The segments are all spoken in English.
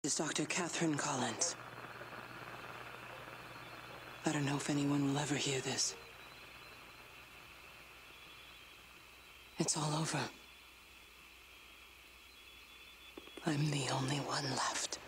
Is Dr. Catherine Collins. I don't know if anyone will ever hear this. It's all over. I'm the only one left.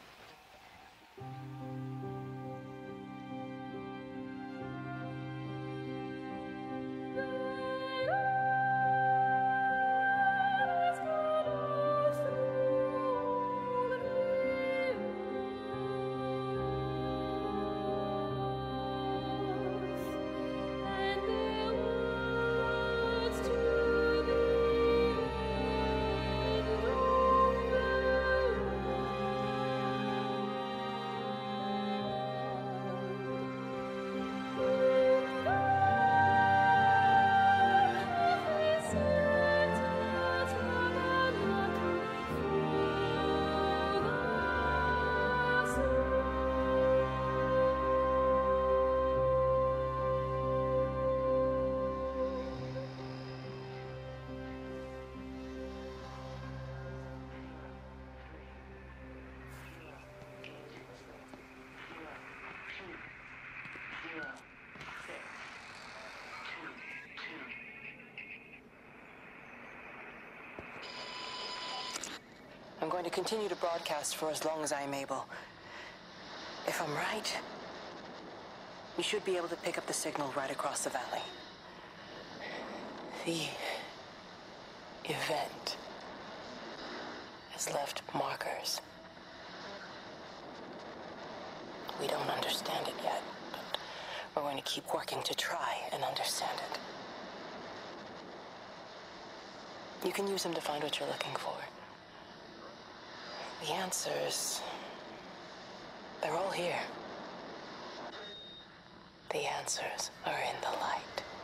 I'm going to continue to broadcast for as long as I am able. If I'm right, we should be able to pick up the signal right across the valley. The event has left markers. We don't understand it yet, but we're going to keep working to try and understand it. You can use them to find what you're looking for. The answers, they're all here. The answers are in the light.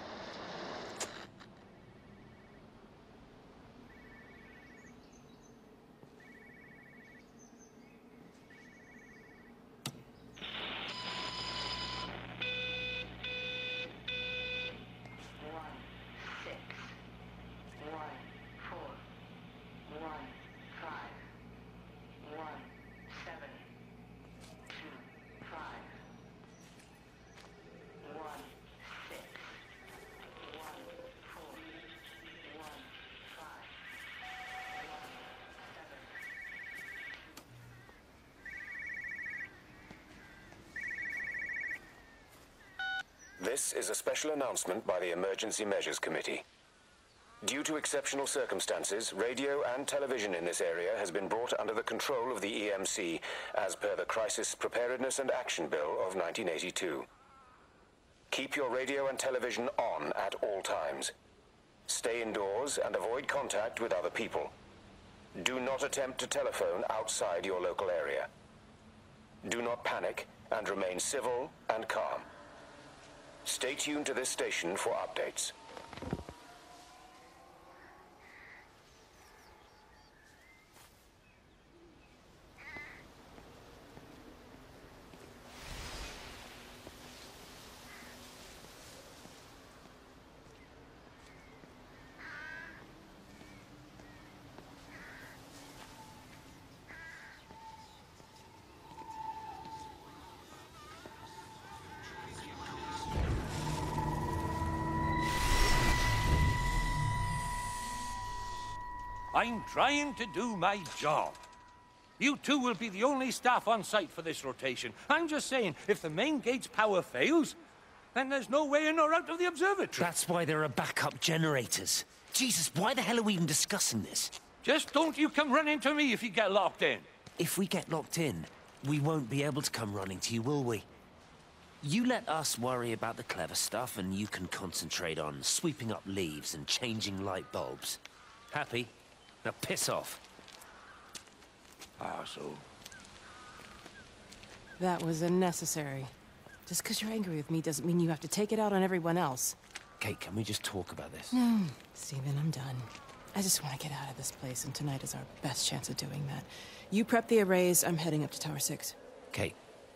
This is a special announcement by the Emergency Measures Committee. Due to exceptional circumstances, radio and television in this area has been brought under the control of the EMC as per the Crisis Preparedness and Action Bill of 1982. Keep your radio and television on at all times. Stay indoors and avoid contact with other people. Do not attempt to telephone outside your local area. Do not panic and remain civil and calm. Stay tuned to this station for updates. I'm trying to do my job. You two will be the only staff on site for this rotation. I'm just saying, if the main gate's power fails, then there's no way in or out of the observatory. That's why there are backup generators. Jesus, why the hell are we even discussing this? Just don't you come running to me if you get locked in. If we get locked in, we won't be able to come running to you, will we? You let us worry about the clever stuff, and you can concentrate on sweeping up leaves and changing light bulbs. Happy? Now piss off. So... That was unnecessary. Just because you're angry with me doesn't mean you have to take it out on everyone else. Kate, can we just talk about this? No, Stephen, I'm done. I just want to get out of this place, and tonight is our best chance of doing that. You prep the arrays, I'm heading up to Tower 6. Kate.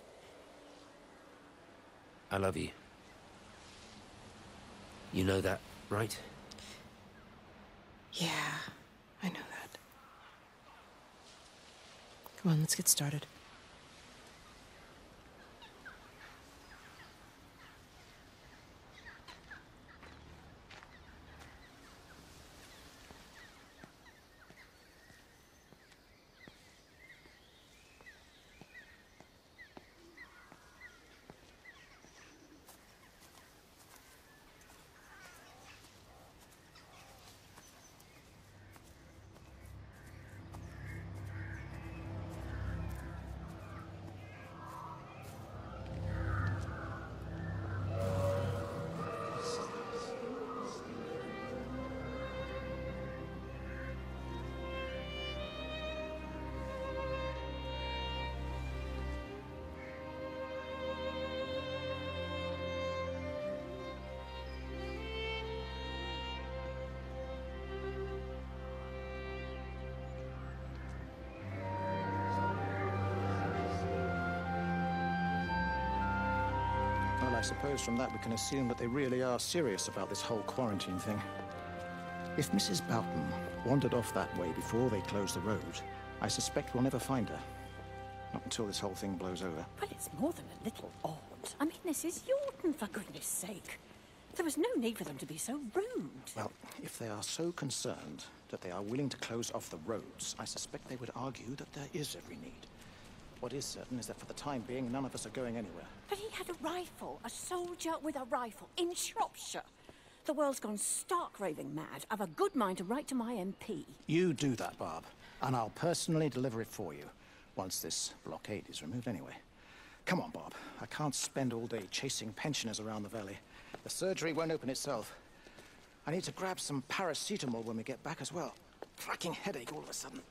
I love you. You know that, right? Yeah, I know that. Come on, let's get started. Well, I suppose from that we can assume that they really are serious about this whole quarantine thing. If Mrs. Boughton wandered off that way before they closed the road, I suspect we'll never find her. Not until this whole thing blows over. Well, it's more than a little odd. I mean, this is Yorton, for goodness sake. There was no need for them to be so rude. Well, if they are so concerned that they are willing to close off the roads, I suspect they would argue that there is every need. What is certain is that for the time being, none of us are going anywhere. But he had a rifle, a soldier with a rifle, in Shropshire. The world's gone stark raving mad. I've a good mind to write to my MP. You do that, Barb, and I'll personally deliver it for you, once this blockade is removed anyway. Come on, Bob. I can't spend all day chasing pensioners around the valley. The surgery won't open itself. I need to grab some paracetamol when we get back as well. Cracking headache all of a sudden.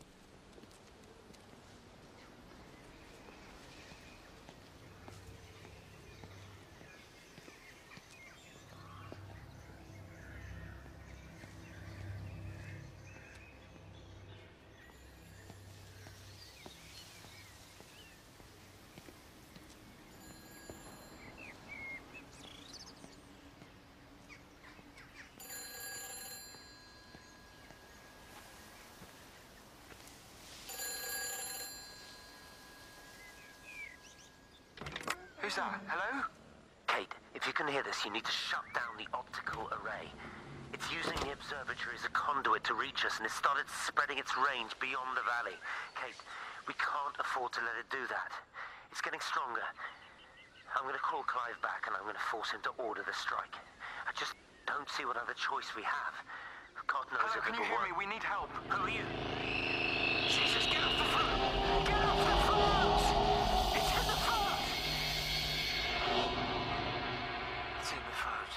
Who's that? Hello? Kate, if you can hear this, you need to shut down the optical array. It's using the observatory as a conduit to reach us, and it's started spreading its range beyond the valley. Kate, we can't afford to let it do that. It's getting stronger. I'm going to call Clive back, and I'm going to force him to order the strike. I just don't see what other choice we have. God knows Hello, if can it you will hear me? work. We need help. Who are you? Jesus, get off the front! Get off the front! It's in the front! It's in the front.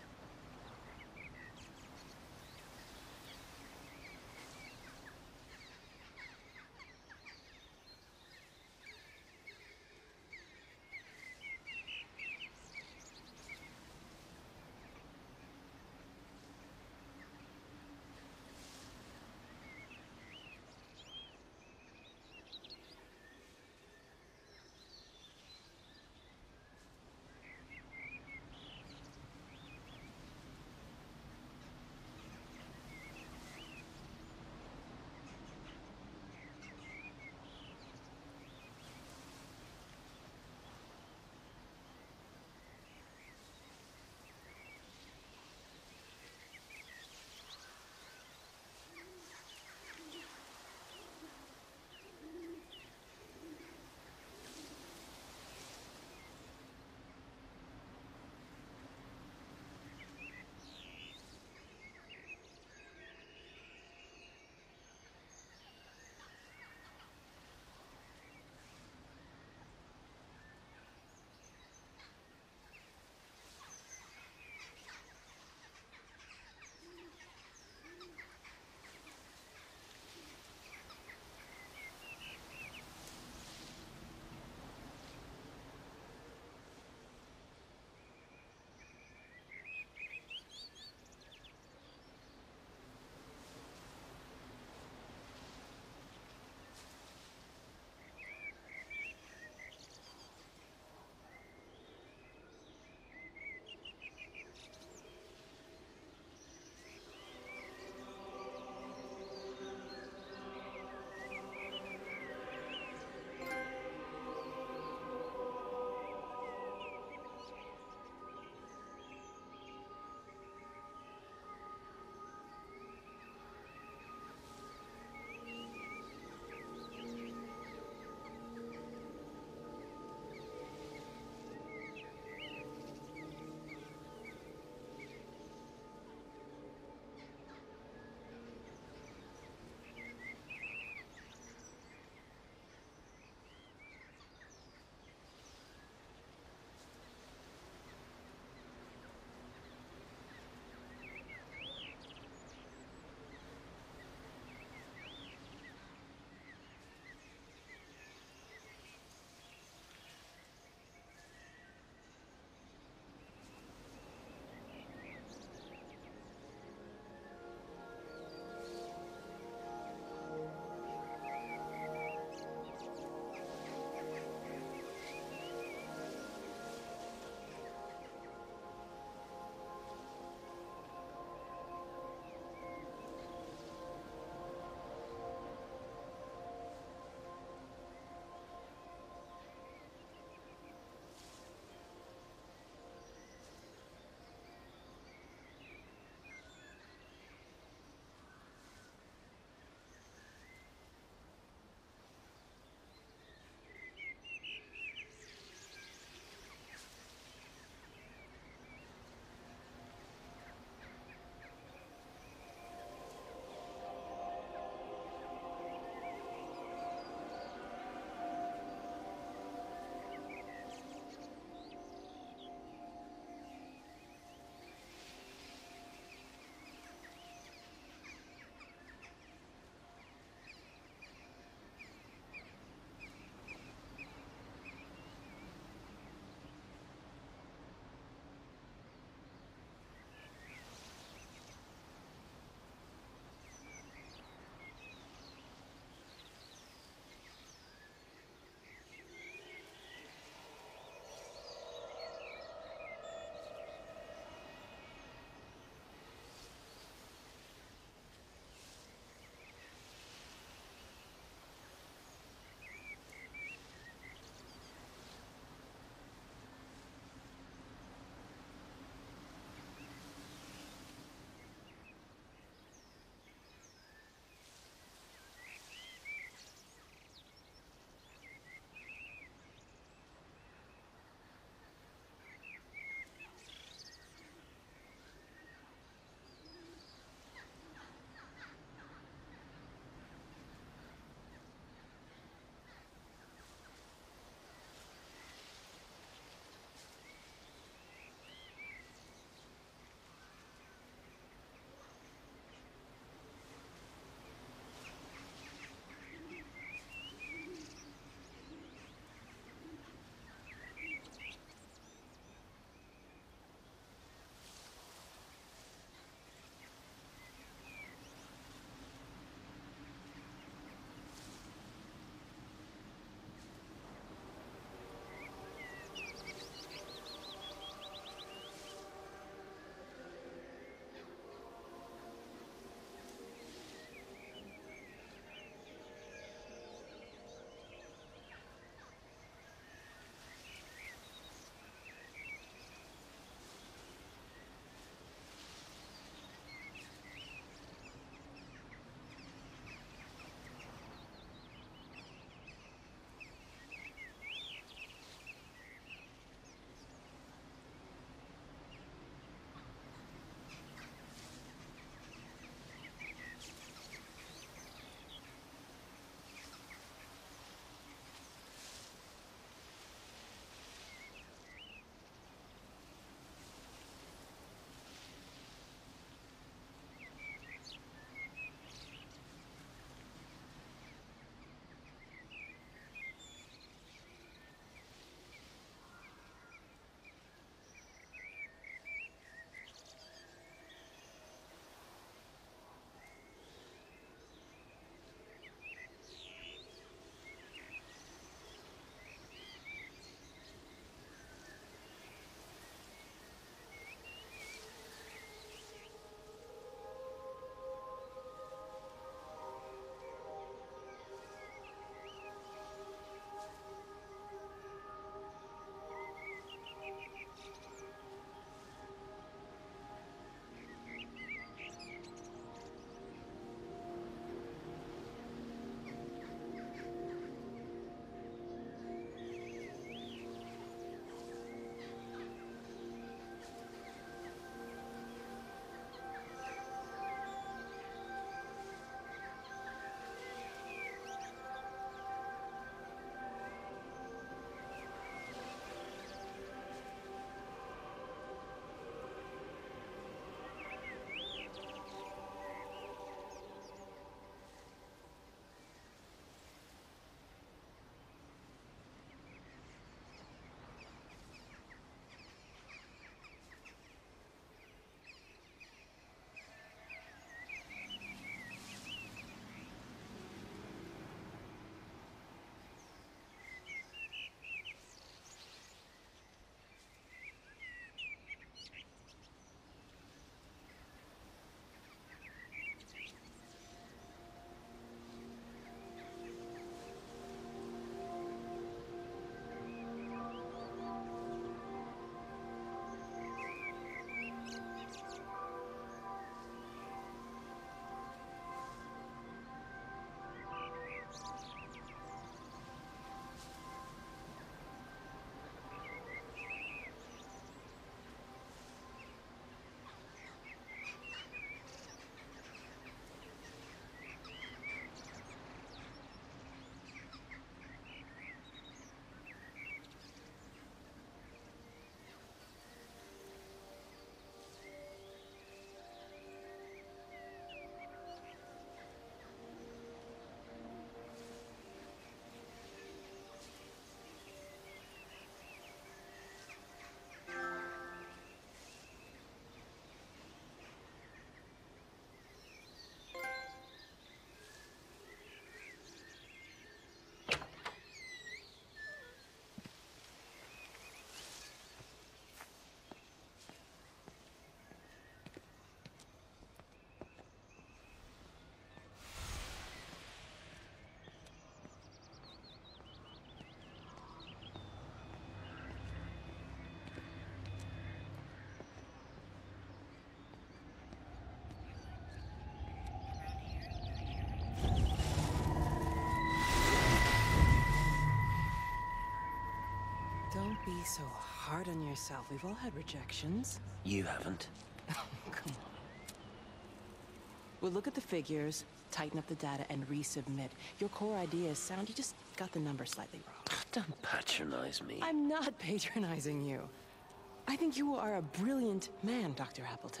be so hard on yourself. We've all had rejections. You haven't. Come on. We'll look at the figures, tighten up the data, and resubmit. Your core idea is sound, you just got the number slightly wrong. Don't patronize me. I'm not patronizing you. I think you are a brilliant man, Dr. Appleton.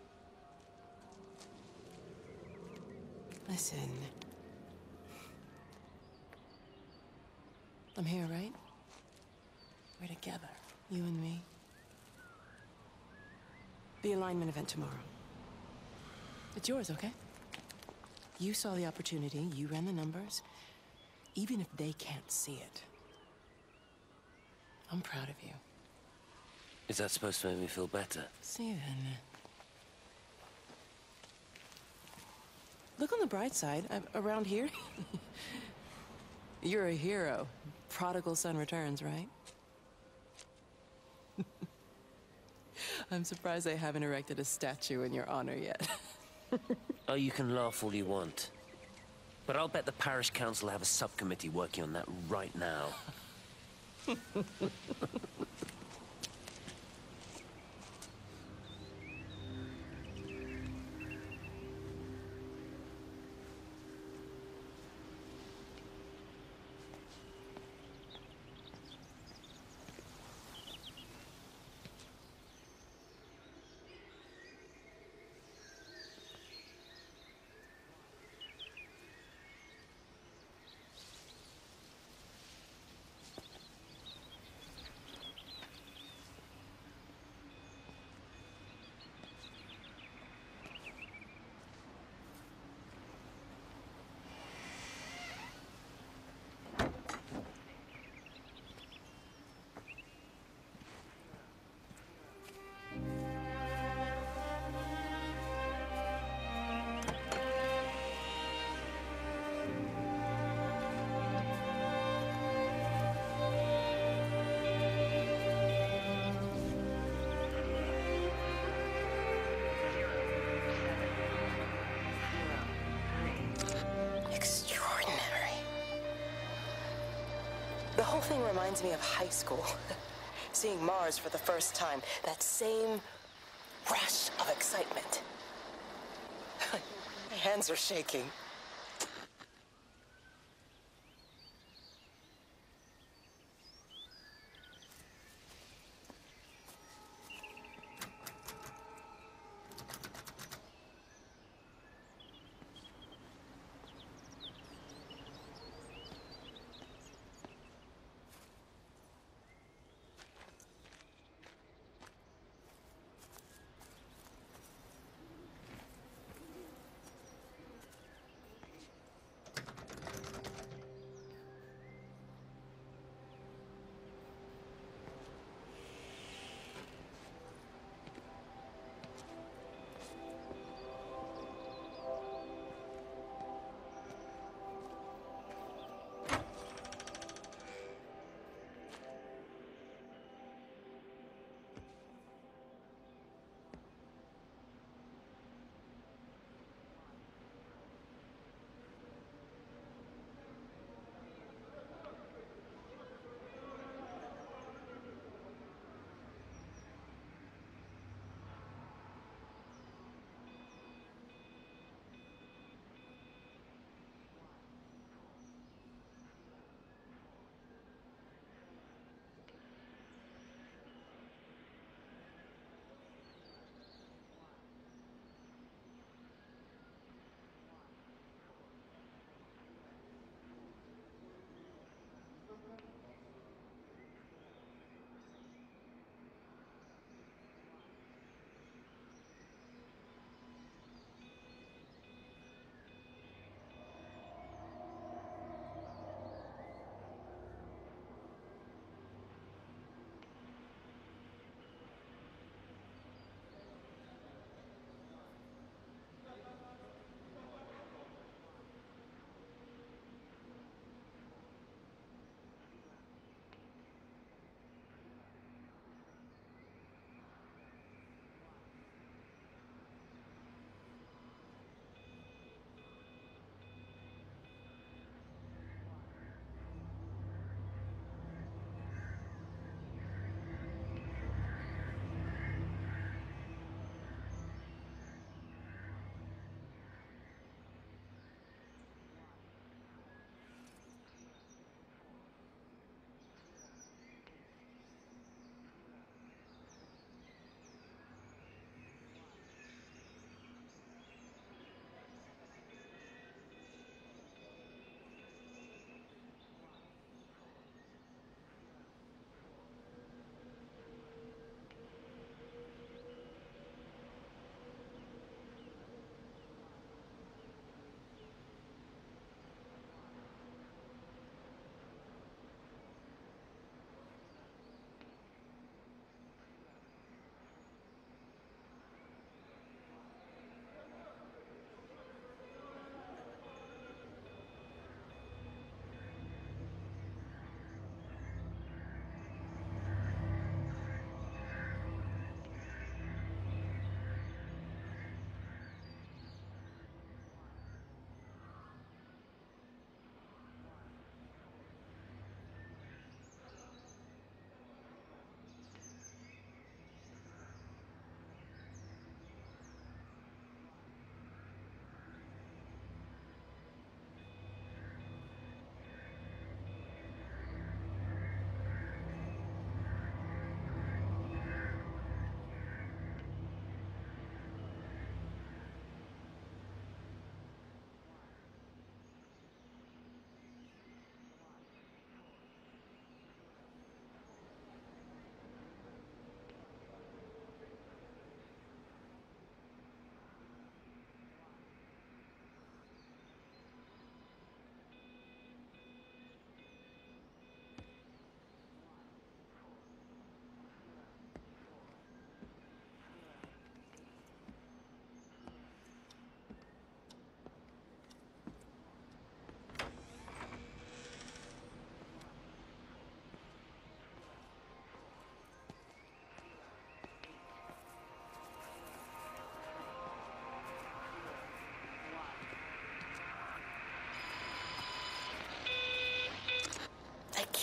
Listen. I'm here, right? We're together, you and me. The alignment event tomorrow. It's yours, okay? You saw the opportunity, you ran the numbers. Even if they can't see it, I'm proud of you. Is that supposed to make me feel better? Steven. Look on the bright side. Around here, you're a hero. Prodigal son returns, right? I'm surprised they haven't erected a statue in your honor yet. Oh, you can laugh all you want. But I'll bet the parish council have a subcommittee working on that right now. The whole thing reminds me of high school. Seeing Mars for the first time. That same rush of excitement. My hands are shaking.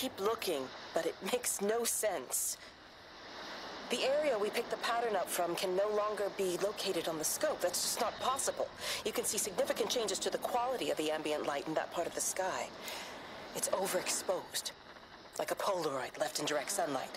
keep looking, but it makes no sense. The area we picked the pattern up from can no longer be located on the scope. That's just not possible. You can see significant changes to the quality of the ambient light in that part of the sky. It's overexposed, like a Polaroid left in direct sunlight.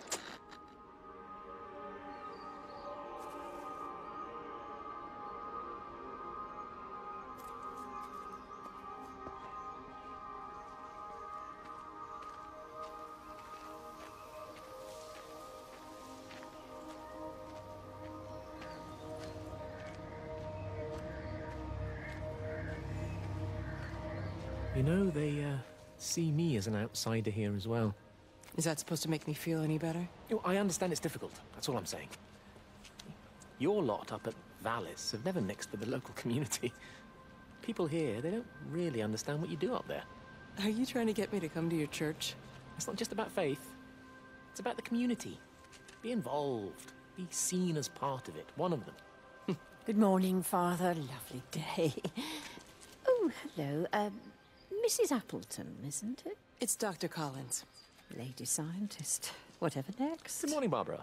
You know, they see me as an outsider here as well. Is that supposed to make me feel any better? You know, I understand it's difficult. That's all I'm saying. Your lot up at Valis have never mixed with the local community. People here, they don't really understand what you do up there. Are you trying to get me to come to your church? It's not just about faith. It's about the community. Be involved. Be seen as part of it. One of them. Good morning, Father. Lovely day. Oh, hello. Mrs. Appleton, isn't it? It's Dr. Collins. Lady scientist. Whatever next. Good morning, Barbara.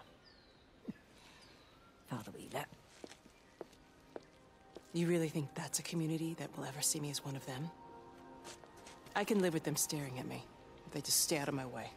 Father Wheeler. You really think that's a community that will ever see me as one of them? I can live with them staring at me, if they just stay out of my way.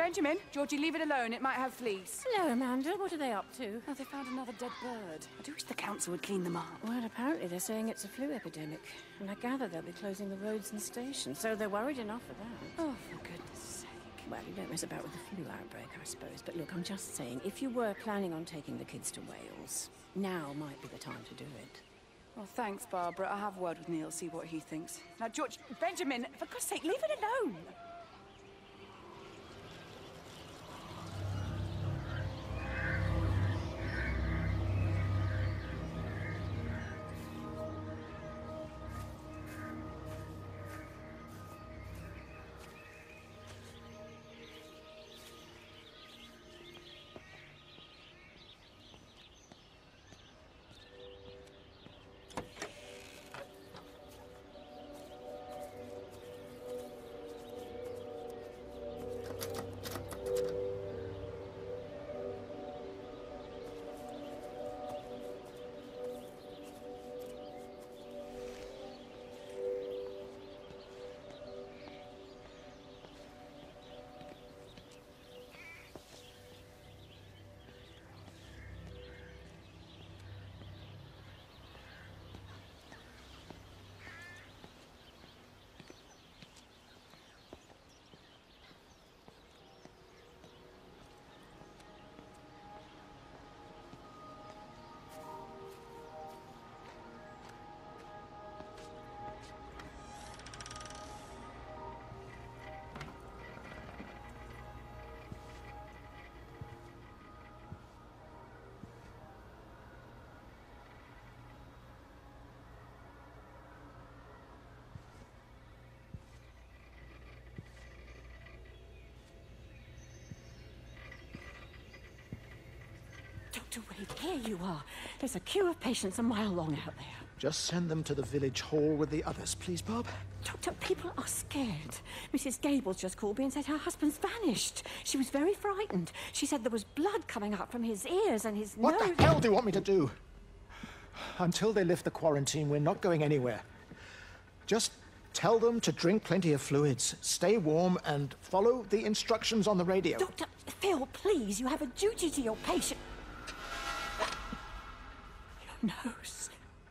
Benjamin, Georgie, leave it alone. It might have fleas. Hello, Amanda. What are they up to? Oh, they found another dead bird. I do wish the council would clean them up. Well, apparently they're saying it's a flu epidemic. And I gather they'll be closing the roads and stations, so they're worried enough for that. Oh, for goodness sake. Well, you don't mess about with the flu outbreak, I suppose. But look, I'm just saying, if you were planning on taking the kids to Wales, now might be the time to do it. Well, thanks, Barbara. I'll have a word with Neil, see what he thinks. Now, George, Benjamin, for God's sake, leave it alone. Dr. Wade, here you are. There's a queue of patients a mile long out there. Just send them to the village hall with the others, please, Bob. Doctor, people are scared. Mrs. Gables just called me and said her husband's vanished. She was very frightened. She said there was blood coming up from his ears and his nose. What the hell do you want me to do? Until they lift the quarantine, we're not going anywhere. Just tell them to drink plenty of fluids, stay warm, and follow the instructions on the radio. Dr. Phil, please, you have a duty to your patient. Your nose.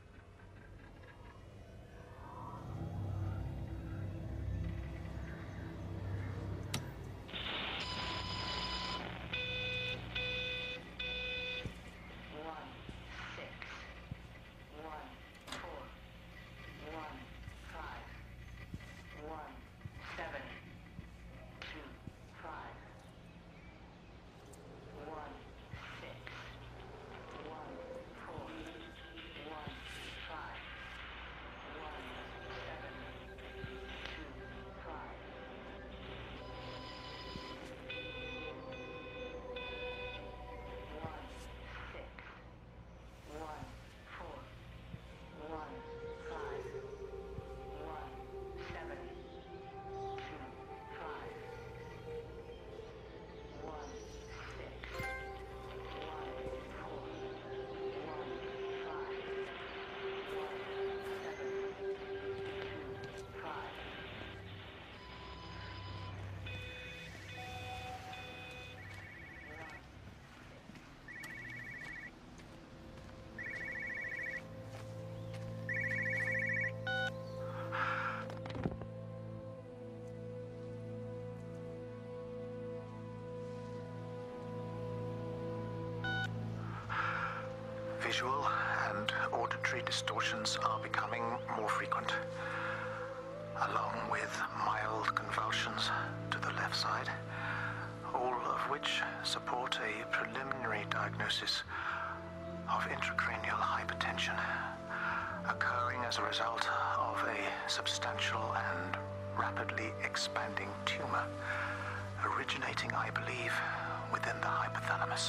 Visual and auditory distortions are becoming more frequent, along with mild convulsions to the left side, all of which support a preliminary diagnosis of intracranial hypertension, occurring as a result of a substantial and rapidly expanding tumor, originating, I believe, within the hypothalamus.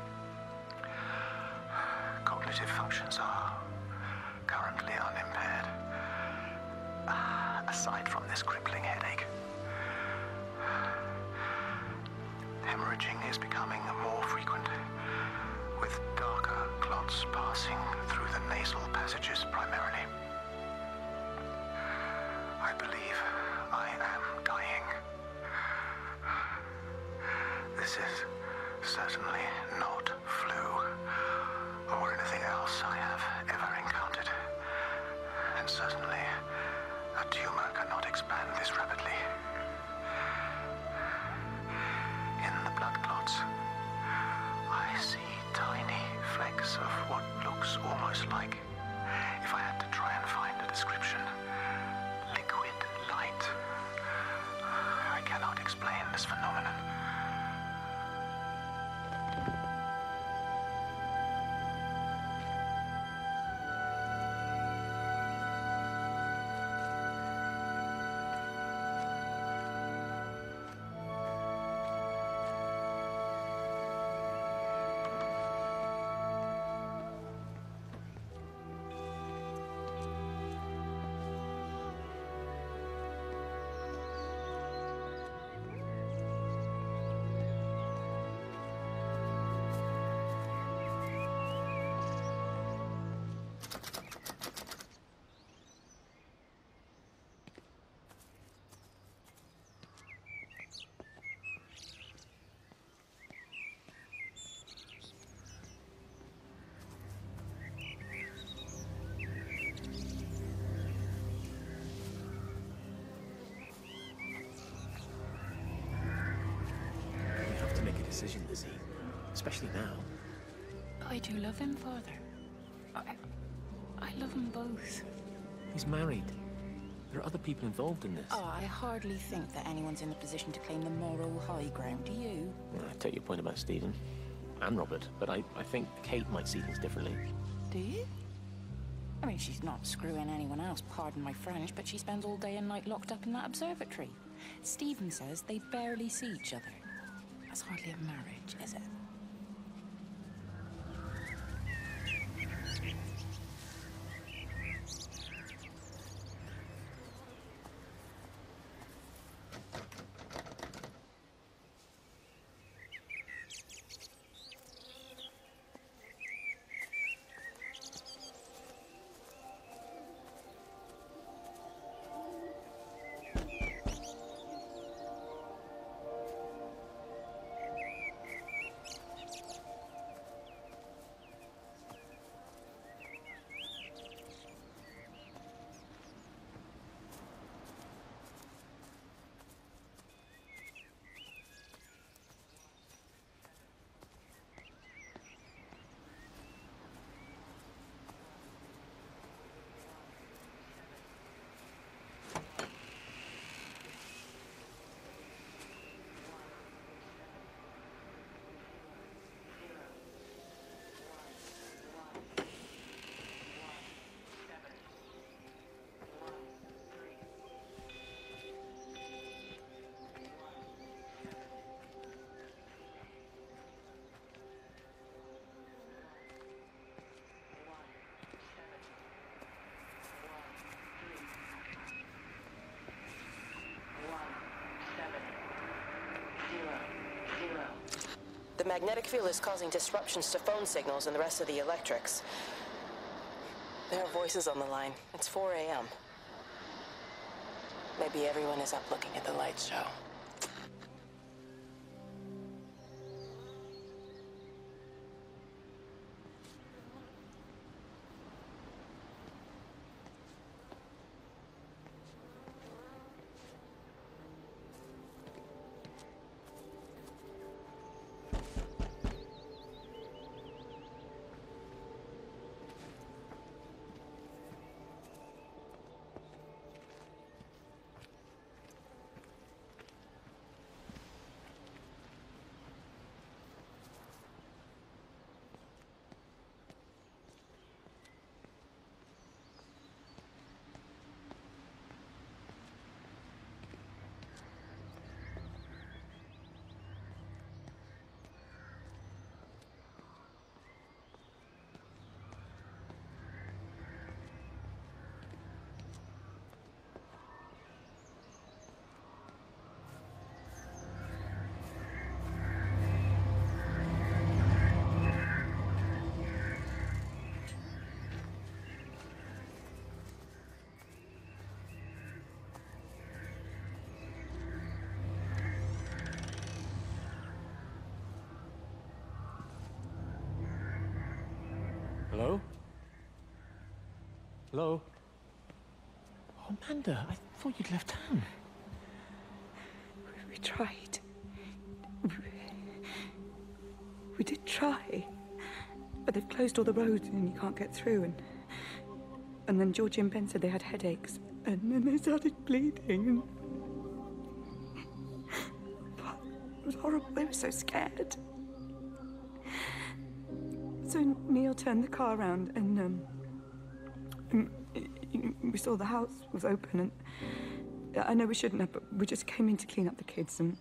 Cognitive functions are currently unimpaired, aside from this crippling headache. Hemorrhaging is becoming more frequent, with darker clots passing through the nasal passages primarily. I believe I am dying. certainly not flu, or anything else I have ever encountered. And certainly, a tumor cannot expand this rapidly. In the blood clots, I see tiny flecks of what looks almost like, if I had to try and find a description, liquid light. I cannot explain this phenomenon. Decision, Lizzie. Especially now. But I do love him, Father. I love them both. He's married. There are other people involved in this. Oh, I hardly think that anyone's in a position to claim the moral high ground, do you? Well, I take your point about Stephen. And Robert. But I think Kate might see things differently. Do you? I mean, she's not screwing anyone else, pardon my French, but she spends all day and night locked up in that observatory. Stephen says they barely see each other. That's hardly a marriage, is it? The magnetic field is causing disruptions to phone signals and the rest of the electrics. There are voices on the line. It's 4 a.m. Maybe everyone is up looking at the light show. Hello? Hello? Oh, Amanda, I thought you'd left town. We tried. We did try. But they've closed all the roads and you can't get through. And then Georgie and Ben said they had headaches. And then they started bleeding. And... It was horrible. They were so scared. So Neil turned the car around and we saw the house was open, and I know we shouldn't have, but we just came in to clean up the kids, and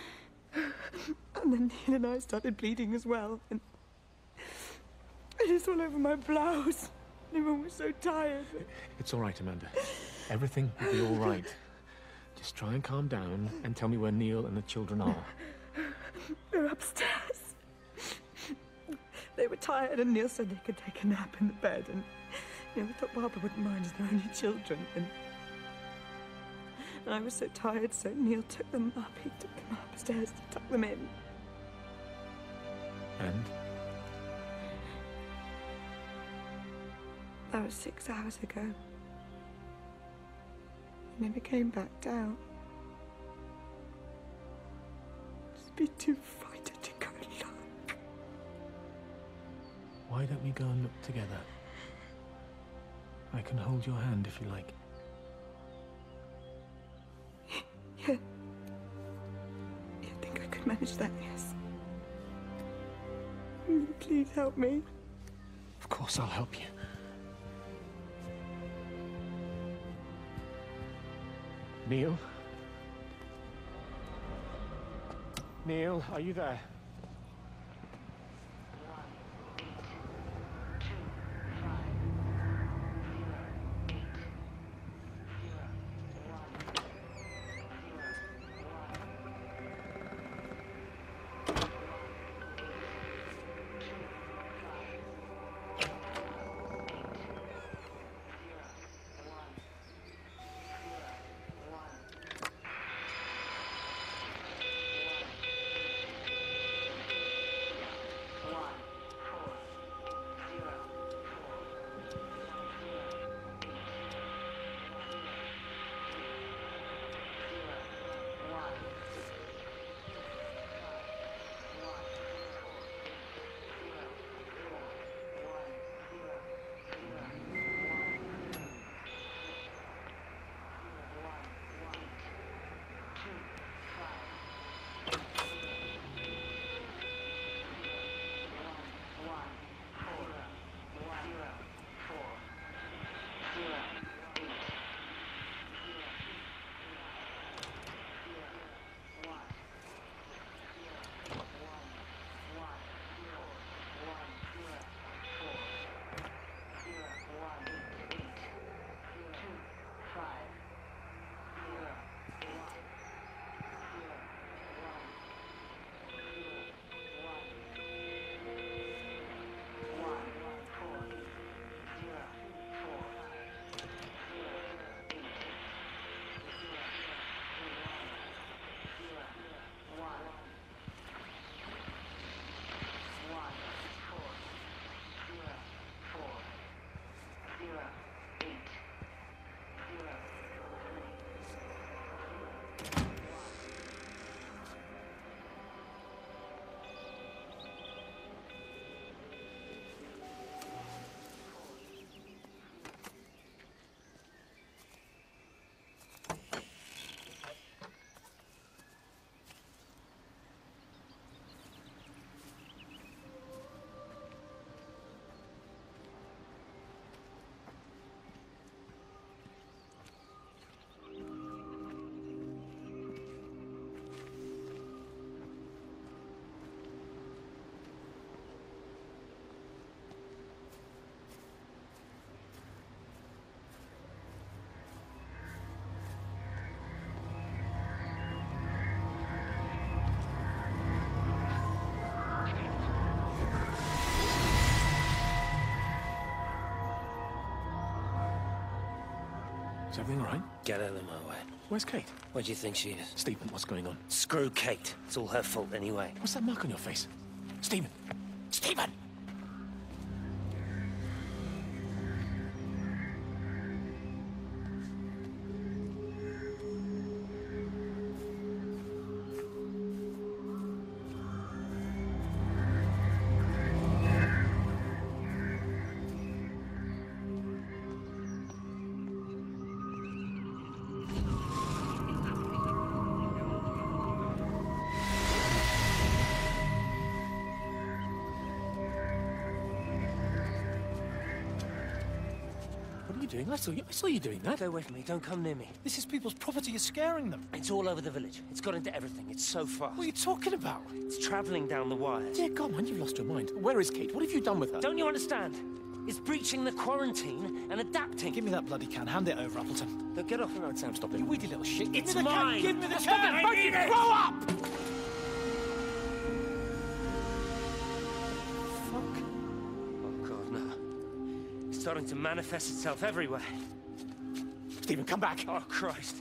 then Neil and I started bleeding as well, and it was all over my blouse. Everyone was so tired. It's all right, Amanda. Everything will be all right. Just try and calm down and tell me where Neil and the children are. They're upstairs. They were tired, and Neil said they could take a nap in the bed, and we thought Barbara wouldn't mind as they're only children, and I was so tired, so Neil took them up. He took them upstairs to tuck them in. And? That was 6 hours ago. He never came back down. Just be too frightened to go look. Why don't we go and look together? I can hold your hand if you like. Yeah. I think I could manage that, yes. Please help me. Of course I'll help you. Neil? Neil, are you there? Is everything all right? Get out of my way. Where's Kate? Where do you think she is? Stephen, what's going on? Screw Kate. It's all her fault anyway. What's that mark on your face? Stephen! Stephen! doing? I saw you doing that. Stay away from me. Don't come near me. This is people's property. You're scaring them. It's all over the village. It's got into everything. It's so fast. What are you talking about? It's travelling down the wires. Dear God, man, you've lost your mind. Where is Kate? What have you done with her? Don't you understand? It's breaching the quarantine and adapting. Give me that bloody can. Hand it over, Appleton. Look, get off. No, Sam, stop it. You weedy little shit. Give It's me the mine. Can. Give me the Stop can. it. I need it. Grow up! Fuck. Oh, God, no. It's starting to manifest itself everywhere. Stephen, come back. Oh, Christ.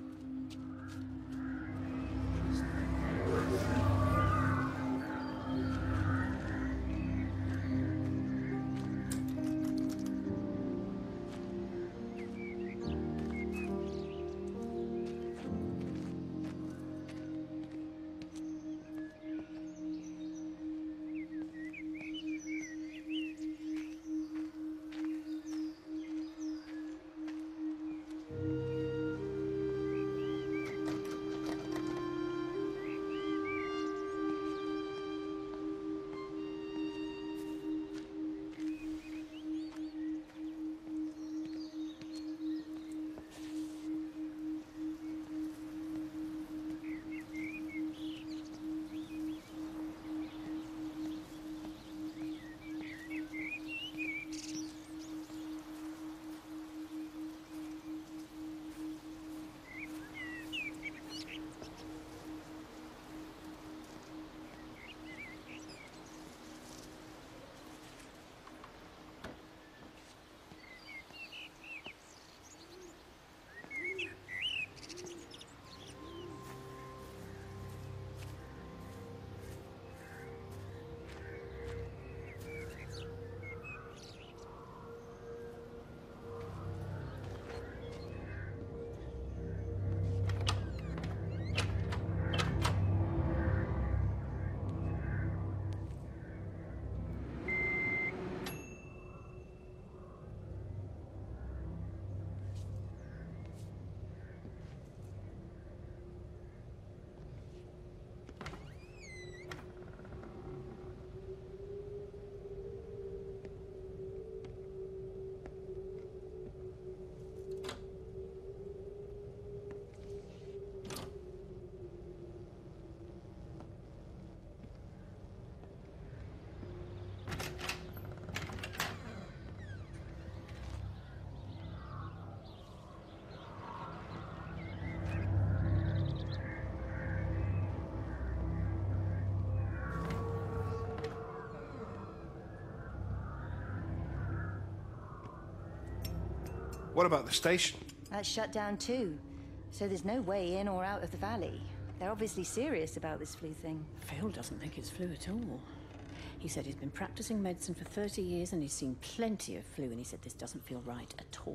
What about the station? That's shut down too. So there's no way in or out of the valley. They're obviously serious about this flu thing. Phil doesn't think it's flu at all. He said he's been practicing medicine for 30 years and he's seen plenty of flu, and he said this doesn't feel right at all.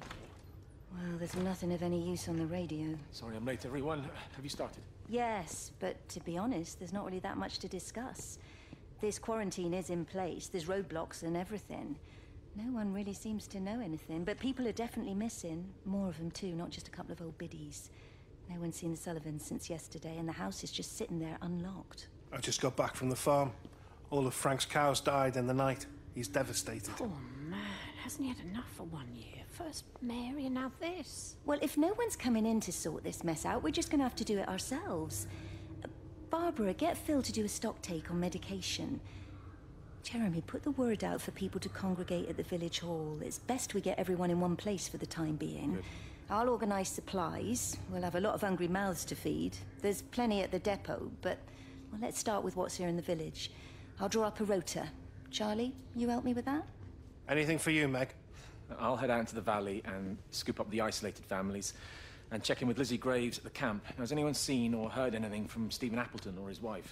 Well, there's nothing of any use on the radio. Sorry I'm late, everyone. Have you started? Yes, but to be honest, there's not really that much to discuss. This quarantine is in place, there's roadblocks and everything. No one really seems to know anything, but people are definitely missing. More of them too, not just a couple of old biddies. No one's seen the Sullivans since yesterday, and the house is just sitting there unlocked. I just got back from the farm. All of Frank's cows died in the night. He's devastated. Poor man, hasn't he had enough for 1 year? First Mary and now this. Well, if no one's coming in to sort this mess out, we're just gonna have to do it ourselves. Barbara, get Phil to do a stock take on medication. Jeremy, put the word out for people to congregate at the village hall. It's best we get everyone in one place for the time being. Good. I'll organise supplies. We'll have a lot of hungry mouths to feed. There's plenty at the depot, but well, let's start with what's here in the village. I'll draw up a rota. Charlie, you help me with that? Anything for you, Meg? I'll head out into the valley and scoop up the isolated families and check in with Lizzie Graves at the camp. Now, has anyone seen or heard anything from Stephen Appleton or his wife?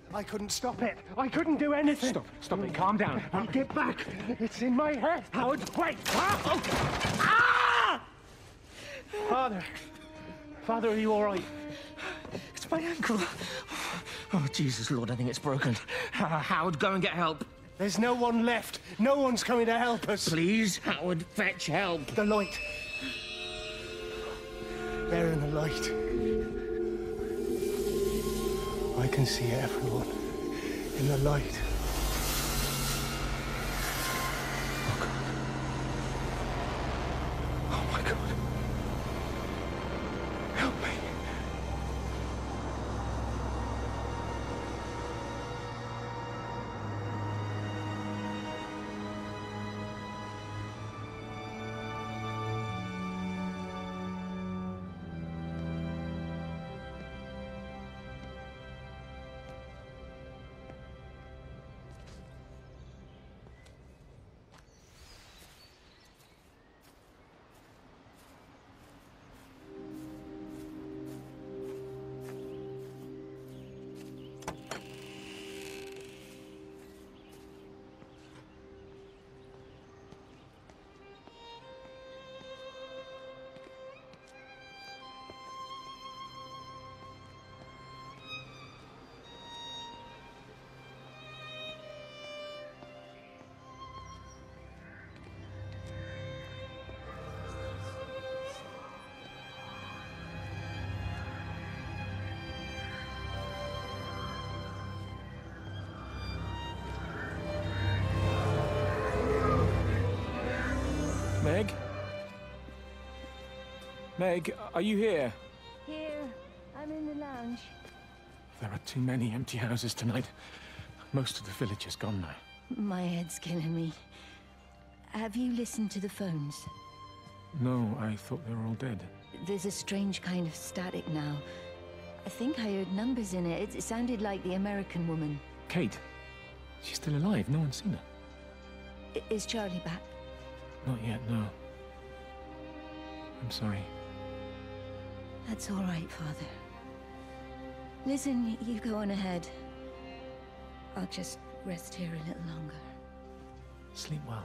I couldn't stop it. I couldn't do anything. Stop it. Calm down. I'll get back. It's in my head. Howard, wait! Father, are you all right? It's my ankle. Oh, Jesus, Lord, I think it's broken. Howard, go and get help. There's no one left. No one's coming to help us. Please, Howard, fetch help. The light. There in the light. I can see everyone in the light. Oh my God. Help me. Meg? Meg, are you here? Here, I'm in the lounge. There are too many empty houses tonight. Most of the village is gone now. My head's killing me. Have you listened to the phones? No, I thought they were all dead. There's a strange kind of static now. I think I heard numbers in it. It sounded like the American woman. Kate? She's still alive. No one's seen her. Is Charlie back? Not yet, no. I'm sorry. That's all right, Father. Listen, you go on ahead. I'll just rest here a little longer. Sleep well.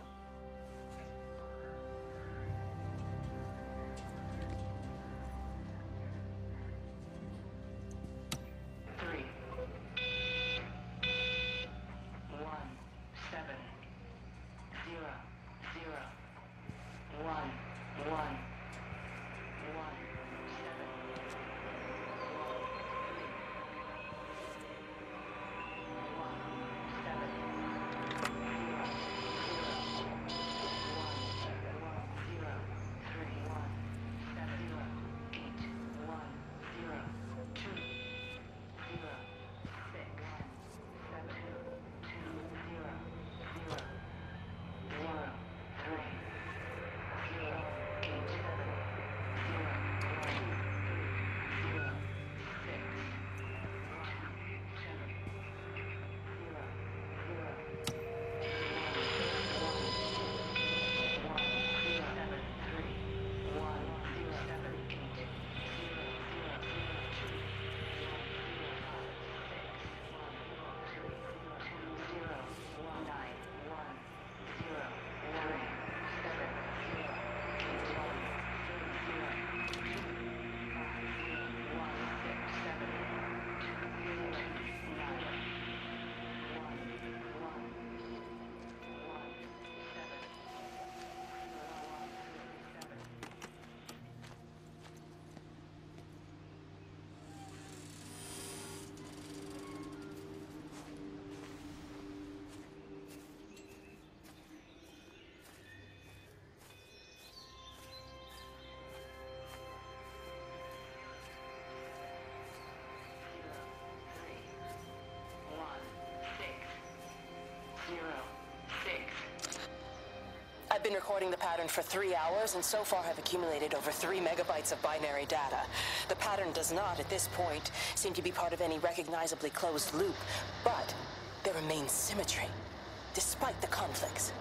I've been recording the pattern for 3 hours, and so far have accumulated over 3 megabytes of binary data. The pattern does not, at this point, seem to be part of any recognizably closed loop, but there remains symmetry, despite the conflicts.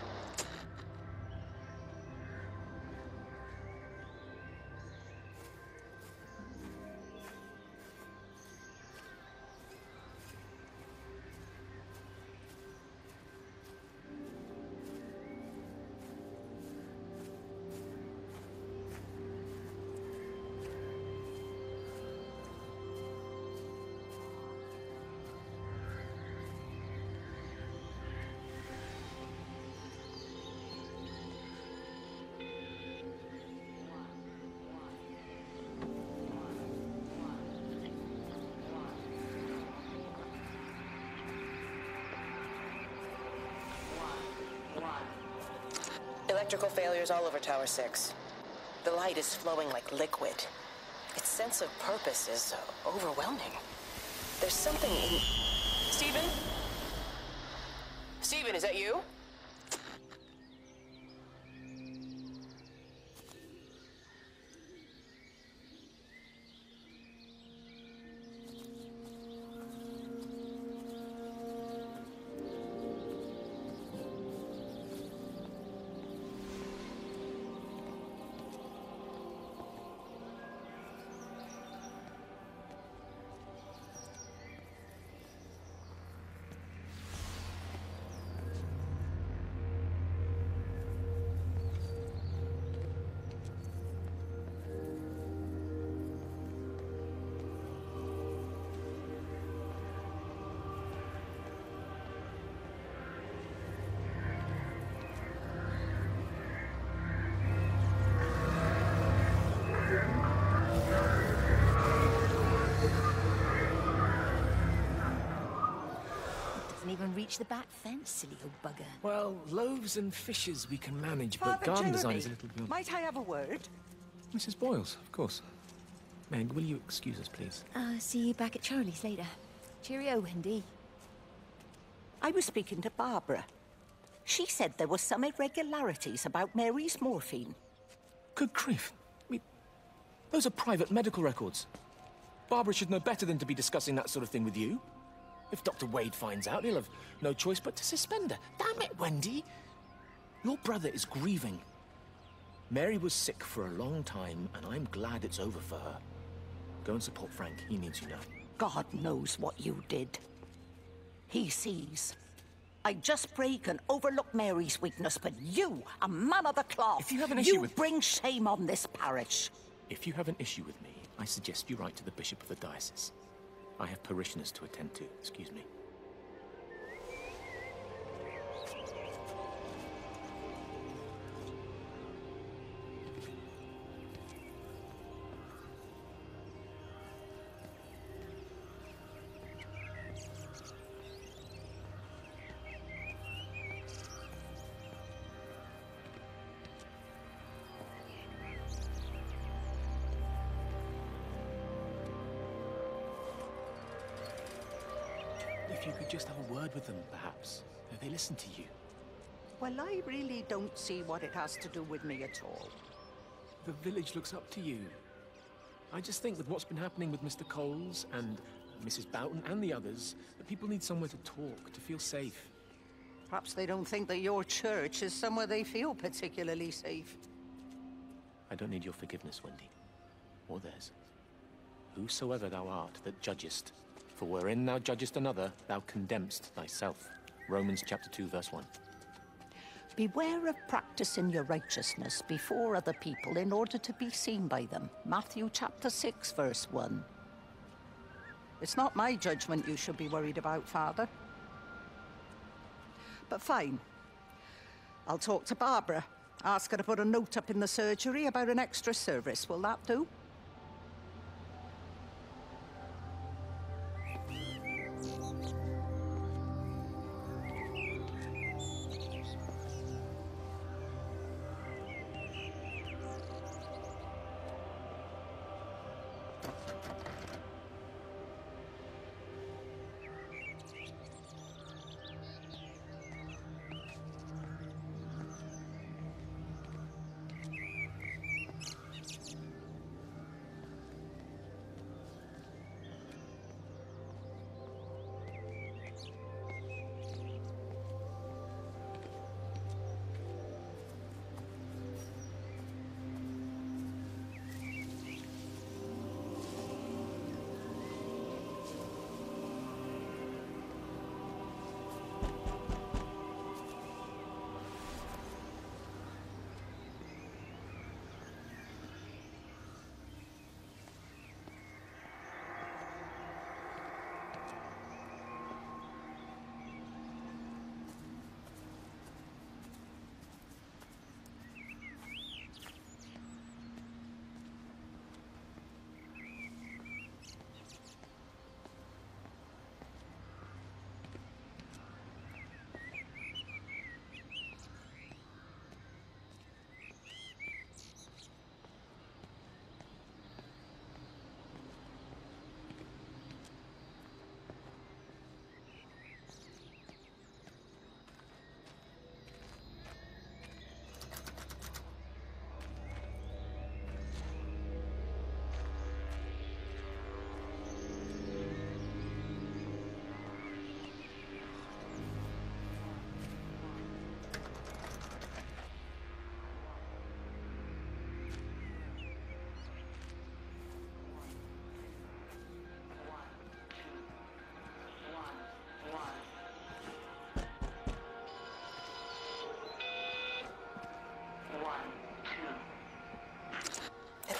Electrical failures all over Tower 6. The light is flowing like liquid. Its sense of purpose is overwhelming. There's something in... Stephen? Stephen, is that you? Even reach the back fence, silly old bugger. Well, loaves and fishes we can manage, but Father garden Jeremy, design is a little beyond... Might I have a word? Mrs. Boyles, of course. Meg, will you excuse us, please? See you back at Charlie's later. Cheerio, Wendy. I was speaking to Barbara. She said there were some irregularities about Mary's morphine. Good grief. Those are private medical records. Barbara should know better than to be discussing that sort of thing with you. If Dr. Wade finds out, he'll have no choice but to suspend her. Damn it, Wendy! Your brother is grieving. Mary was sick for a long time, and I'm glad it's over for her. Go and support Frank. He needs you now. God knows what you did. He sees. I just break and overlook Mary's weakness, but you, a man of the cloth, if you have an issue with... bring shame on this parish. If you have an issue with me, I suggest you write to the Bishop of the Diocese. I have parishioners to attend to. Excuse me. If you could just have a word with them, perhaps. They listen to you. Well, I really don't see what it has to do with me at all. The village looks up to you. I just think with what's been happening with Mr. Coles and Mrs. Boughton and the others, that people need somewhere to talk, to feel safe. Perhaps they don't think that your church is somewhere they feel particularly safe. I don't need your forgiveness, Wendy. Or theirs. Whosoever thou art that judgest, for wherein thou judgest another, thou condemnest thyself. Romans chapter 2, verse 1. Beware of practicing your righteousness before other people in order to be seen by them. Matthew chapter 6, verse 1. It's not my judgment you should be worried about, Father. But fine. I'll talk to Barbara. Ask her to put a note up in the surgery about an extra service. Will that do?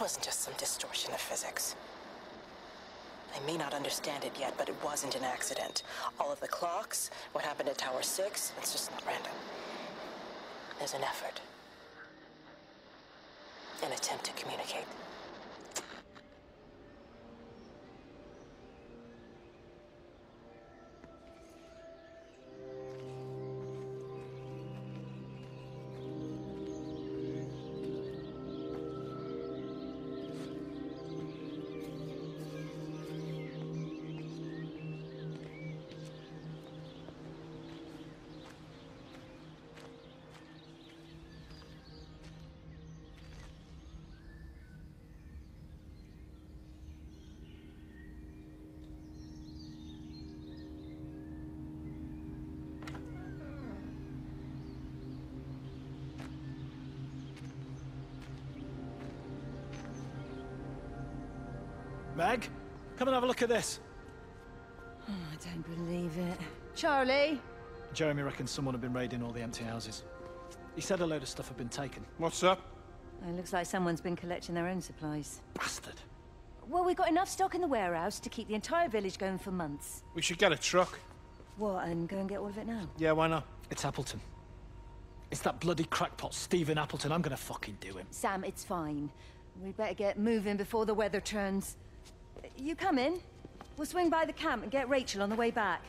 wasn't just some distortion of physics. I may not understand it yet, but it wasn't an accident. All of the clocks, what happened at Tower 6, it's just not random. There's an effort. An attempt to communicate. Meg, come and have a look at this. Oh, I don't believe it. Charlie? Jeremy reckons someone had been raiding all the empty houses. He said a load of stuff had been taken. What's up? It looks like someone's been collecting their own supplies. Bastard. Well, we've got enough stock in the warehouse to keep the entire village going for months. We should get a truck. What, and go and get all of it now? Yeah, why not? It's Appleton. It's that bloody crackpot Stephen Appleton. I'm gonna fucking do him. Sam, it's fine. We'd better get moving before the weather turns. You come in. We'll swing by the camp and get Rachel on the way back.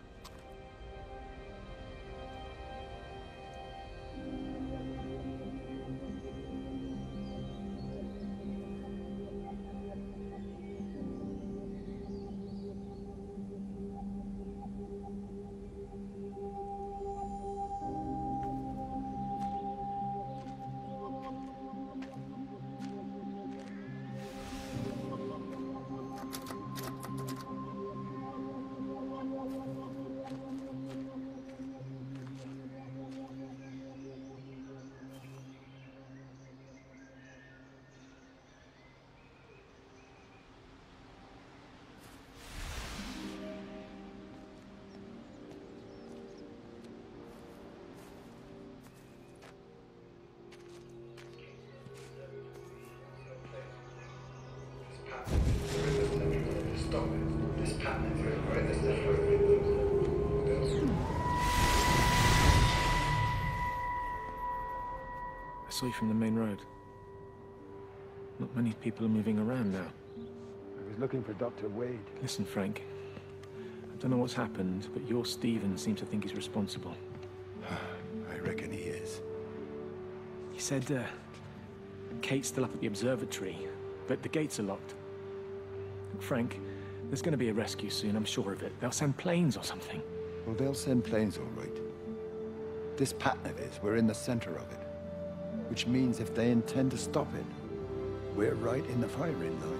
I saw you from the main road. Not many people are moving around now. I was looking for Dr. Wade. Listen, Frank. I don't know what's happened, but your Stephen seems to think he's responsible. I reckon he is. He said, Kate's still up at the observatory, but the gates are locked. Frank, there's going to be a rescue soon, I'm sure of it. They'll send planes or something. Well, they'll send planes, all right. This pattern of his, we're in the center of it. Which means if they intend to stop it, we're right in the firing line.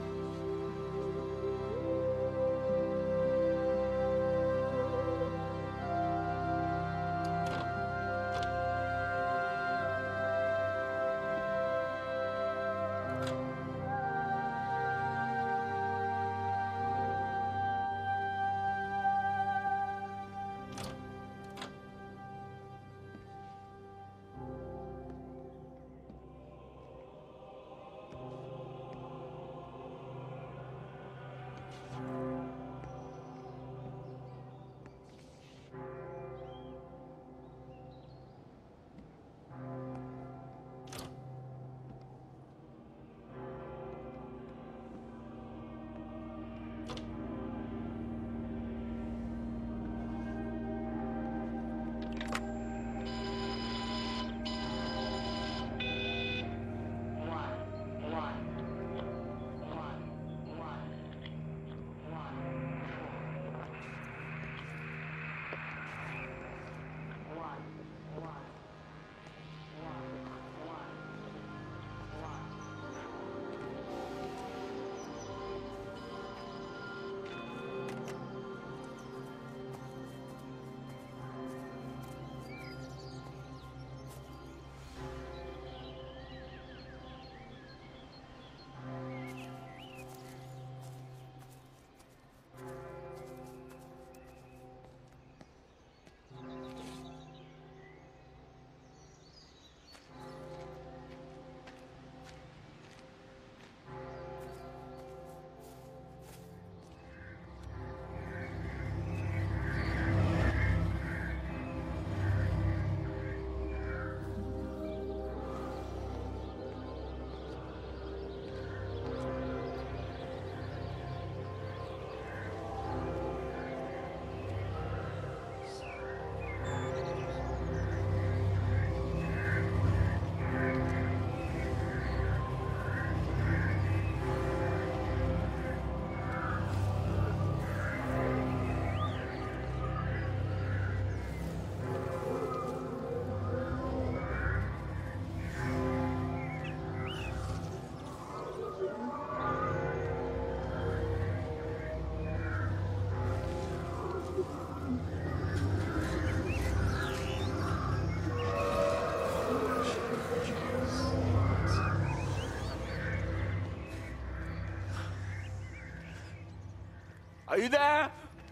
Are you there?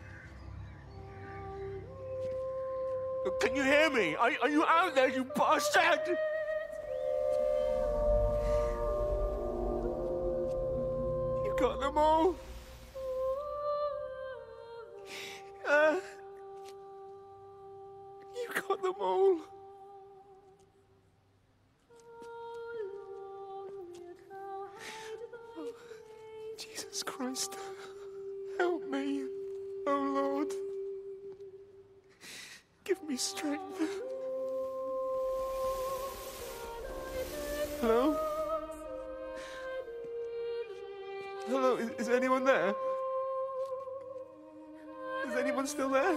Can you hear me? Are you out there, you bastard? You got them all? You got them all? Oh, Jesus Christ. Help me, oh Lord. Give me strength. Hello? Hello, is anyone there? Is anyone still there?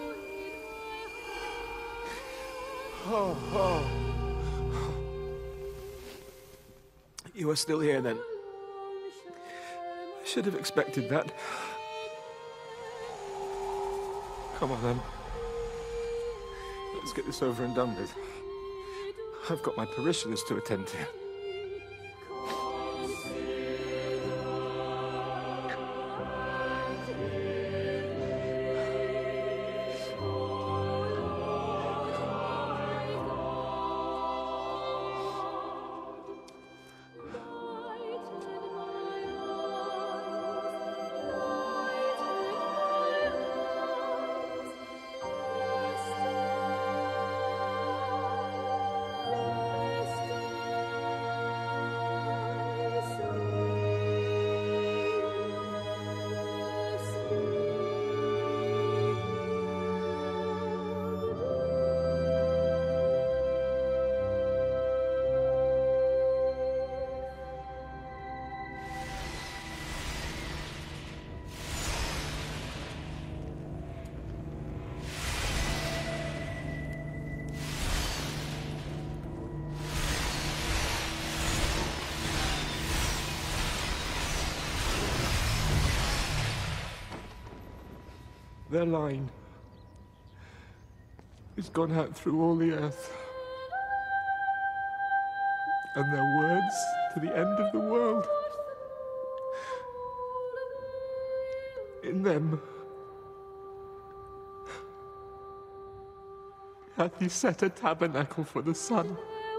Oh. You are still here then? I should have expected that. Come on then. Let's get this over and done with. I've got my parishioners to attend to. Their line has gone out through all the earth. And their words to the end of the world. In them hath he set a tabernacle for the sun.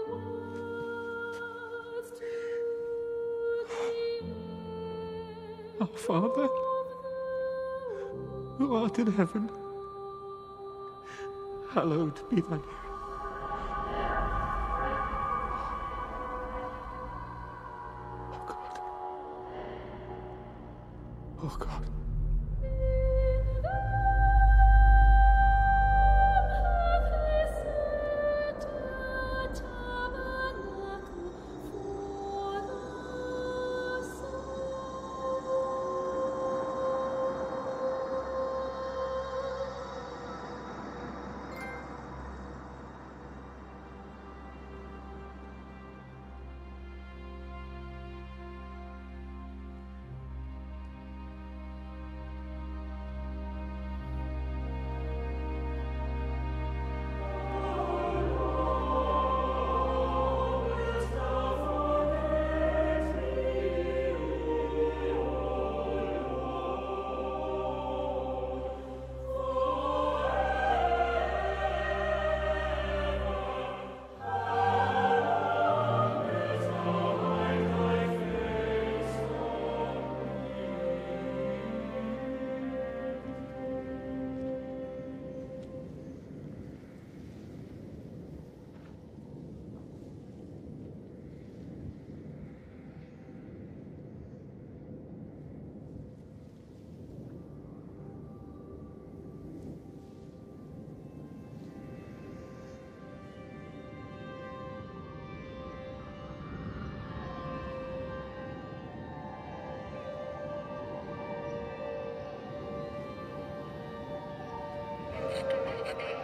Our Father, who art in heaven, hallowed be thy name. Oh God. Oh God. Installation